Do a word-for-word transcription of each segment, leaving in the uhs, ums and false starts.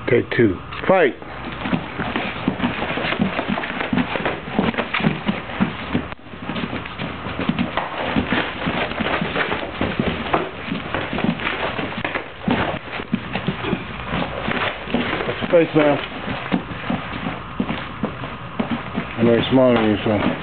Take two. Fight! What's your face, man? I know he's smaller than you, so...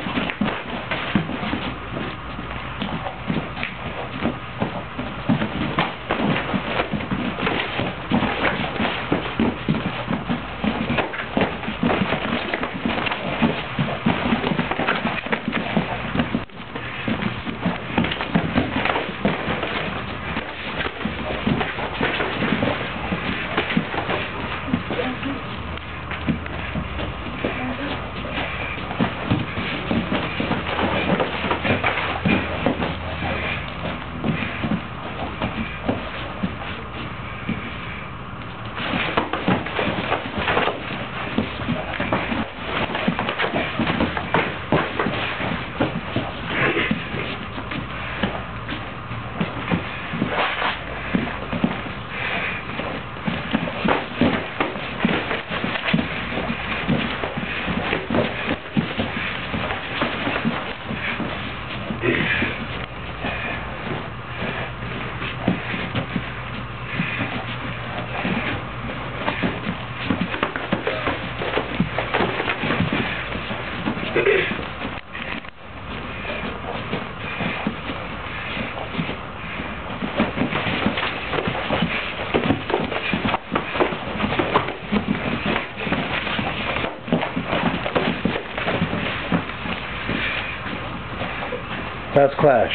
That's clash.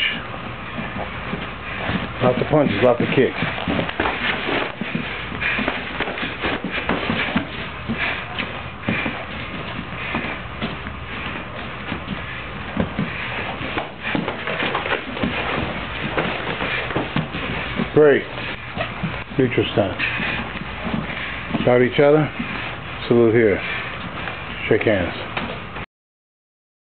Not the punches, not the kicks. Great. Neutral stance. Shout each other. Salute here. Shake hands.